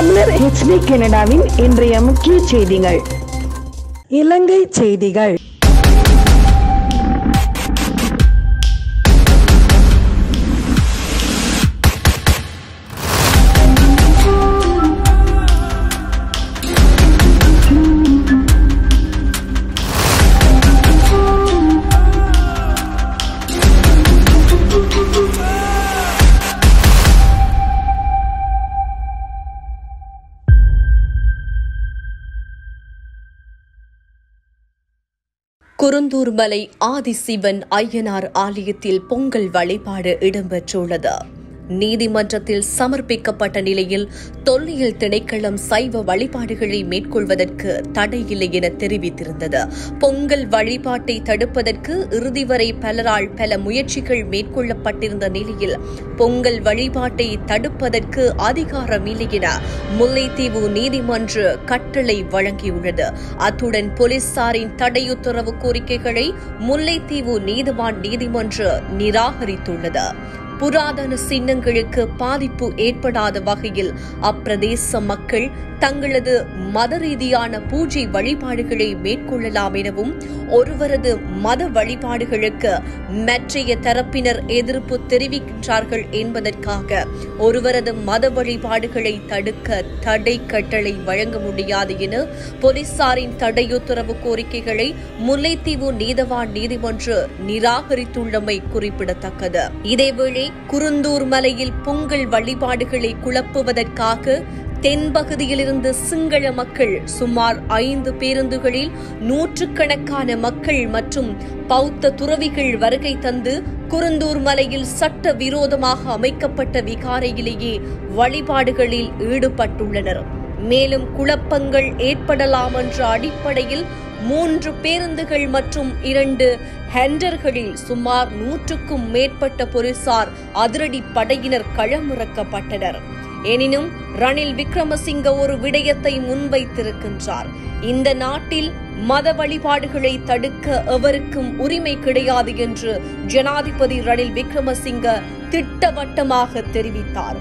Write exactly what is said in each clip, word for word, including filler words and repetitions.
தமிழர் H D கனடாவின் இன்றைய முக்கிய செய்திகள். இலங்கை செய்திகள். குருந்தூர் மலை ஆதிசிவன் ஐயனார் ஆலயத்தில் பொங்கல் வழிபாடு இடம்பெற்றுள்ளது. நீதிமன்றத்தில் சமர்ப்பிக்கப்பட்ட நிலையில் தொல்லியல் திணைக்களம் சைவ வழிபாடுகளை மேற்கொள்வதற்கு தடையில்லை என தெரிவித்திருந்தது. பொங்கல் வழிபாட்டை தடுப்பதற்கு இறுதி வரை பலரால் பல முயற்சிகள் மேற்கொள்ளப்பட்டிருந்த நிலையில் பொங்கல் வழிபாட்டை தடுப்பதற்கு அதிகாரமில்லை என முல்லைத்தீவு நீதிமன்ற கட்டளை வழங்கியுள்ளது. அத்துடன் போலீசாரின் தடையுத்தரவு கோரிக்கைகளை முல்லைத்தீவு நீதிவான் நீதிமன்றம் நிராகரித்துள்ளது. புராதன சின்னங்களுக்கு பாதிப்பு ஏற்படாத வகையில் அப்பிரதேச மக்கள் தங்களது மத ரீதியான பூஜை வழிபாடுகளை மேற்கொள்ளலாம் எனவும் ஒருவரது மத வழிபாடுகளுக்கு மற்றைய தரப்பினர் எதிர்ப்பு தெரிவிக்கின்றார்கள் என்பதற்காக ஒருவரது மத வழிபாடுகளை தடுக்க தடை கட்டளை வழங்க முடியாது என போலீசாரின் தடையுத்தரவு கோரிக்கைகளை முல்லைத்தீவு நீதவான் நீதிமன்றம் நிராகரித்துள்ளமை குறிப்பிடத்தக்கது. இதேவேளை குருந்தூர் மலையில் பொங்கல் வழிபாடுகளை குழப்புவதற்காக தென்பகுதியிலிருந்து சிங்கள மக்கள் சுமார் ஐந்து பேருந்துகளில் நூற்றுக்கணக்கான மக்கள் மற்றும் பௌத்த துறவிகள் வருகை தந்து குருந்தூர் மலையில் சட்ட விரோதமாக அமைக்கப்பட்ட விகாரையிலேயே வழிபாடுகளில் ஈடுபட்டுள்ளனர். மேலும் குழப்பங்கள் ஏற்படலாம் என்ற அடிப்படையில் மூன்று பேருந்துகள் மற்றும் இரண்டு ஹெண்டர்களில் சுமார் நூற்றுக்கும் மேற்பட்ட போலீசார் அதிரடி படையினர் களமிறக்கப்பட்டனர். எனினும் ரணில் விக்ரமசிங்க ஒரு விடயத்தை முன்வைத்திருக்கின்றார். இந்த நாட்டில் மத வழிபாடுகளை தடுக்க எவருக்கும் உரிமை கிடையாது என்று ஜனாதிபதி ரணில் விக்ரமசிங்க திட்டவட்டமாக தெரிவித்தார்.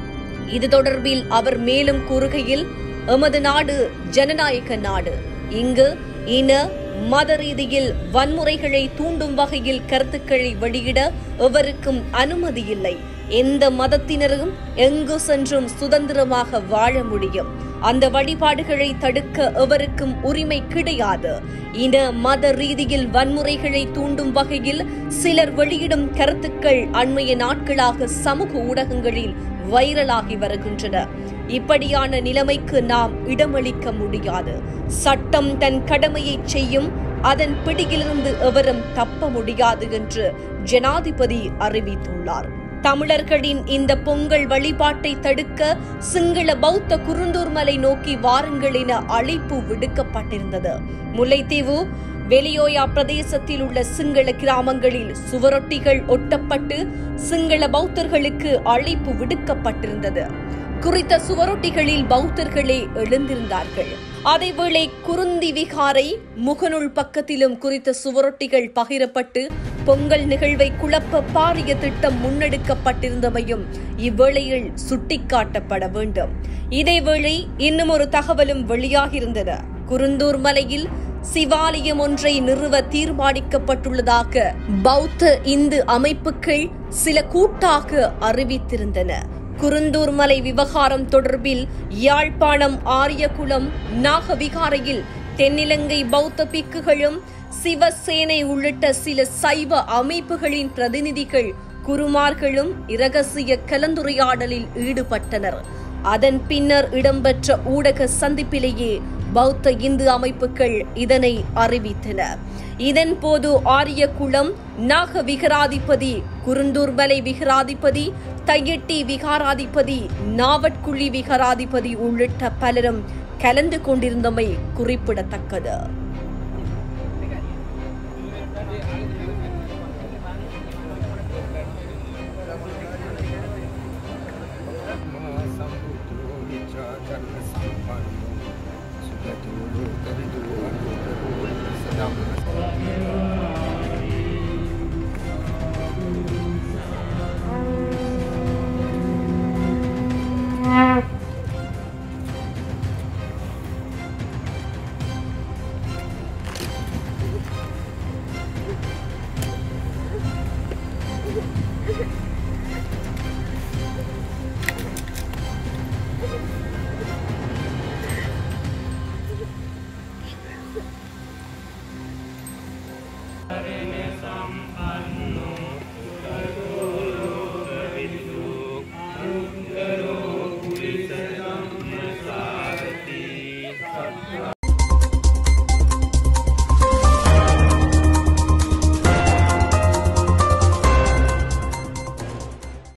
இது தொடர்பில் அவர் மேலும் கூறுகையில், எமது நாடு ஜனநாயக நாடு. இங்கு இன மத ரீதியில் வன்முறைகளை தூண்டும் வகையில் கருத்துக்களை வெளியிட எவருக்கும் அனுமதி இல்லை. எந்த மதத்தினரும் எங்கு சென்றும் சுதந்திரமாக வாழ முடியும். அந்த வழிபாடுகளை தடுக்க எவருக்கும் உரிமை கிடையாது. இன மத ரீதியில் வன்முறைகளை தூண்டும் வகையில் சிலர் வெளியிடும் கருத்துக்கள் அண்மைய நாட்களாக சமூக ஊடகங்களில் வைரலாகி வருகின்றன. இப்படியான நிலைமைக்கு நாம் இடமளிக்க முடியாது. சட்டம் தன் கடமையை செய்யும். அதன் பிடியிலிருந்து எவரும் தப்ப முடியாது என்று ஜனாதிபதி அறிவித்துள்ளார். தமிழர்களின் இந்த பொங்கல் வழிபாட்டை தடுக்க சிங்கள பௌத்த குருந்தூர் மலை நோக்கி வாருங்கள் என அழைப்பு விடுக்கப்பட்டிருந்தது. முல்லைத்தீவு வெளியோயா பிரதேசத்தில் உள்ள சிங்கள கிராமங்களில் சுவரொட்டிகள் ஒட்டப்பட்டு சிங்கள பௌத்தர்களுக்கு அழைப்பு விடுக்கப்பட்டிருந்தது. குறித்த சுவரொட்டிகளில் பௌத்தர்களே எழுந்திருந்தார்கள். அதேவேளை குருந்தி விகாரை முகநூல் பக்கத்திலும் குறித்த சுவரொட்டிகள் பகிரப்பட்டு பொங்கல் நிகழ்வை குழப்ப பாரிய திட்டம் முன்னெடுக்கப்பட்டிருந்தமையும் இவ்வேளையில் சுட்டிக்காட்டப்பட வேண்டும். இதேவேளை இன்னும் ஒரு தகவலும் வெளியாகியிருந்தன. குருந்தூர் மலையில் சிவாலயம் ஒன்றை நிறுவ தீர்மானிக்கப்பட்டுள்ளதாக பௌத்த இந்து அமைப்புகள் சில கூட்டாக அறிவித்திருந்தன. குருந்தூர் மலை விவகாரம் தொடர்பில் யாழ்ப்பாணம் ஆரியகுளம் நாகவிகாரையில் தென்னிலங்கை பௌத்த பிக்குகளும் சிவசேனை உள்ளிட்ட சில சைவ அமைப்புகளின் பிரதிநிதிகள் குருமார்களும் இரகசிய கலந்துரையாடலில் ஈடுபட்டனர். அதன் பின்னர் இடம்பெற்ற ஊடக சந்திப்பிலேயே பௌத்த இந்து அமைப்புகள் இதனை அறிவித்தன. இதன்போது ஆரியகுளம் நாக விகாராதிபதி, குருந்தூர் மலை விகாராதிபதி, தையட்டி விகாராதிபதி, நாவட்குழி விகாராதிபதி உள்ளிட்ட பலரும் கலந்து கொண்டிருந்தமை குறிப்பிடத்தக்கது. Hare Sampanno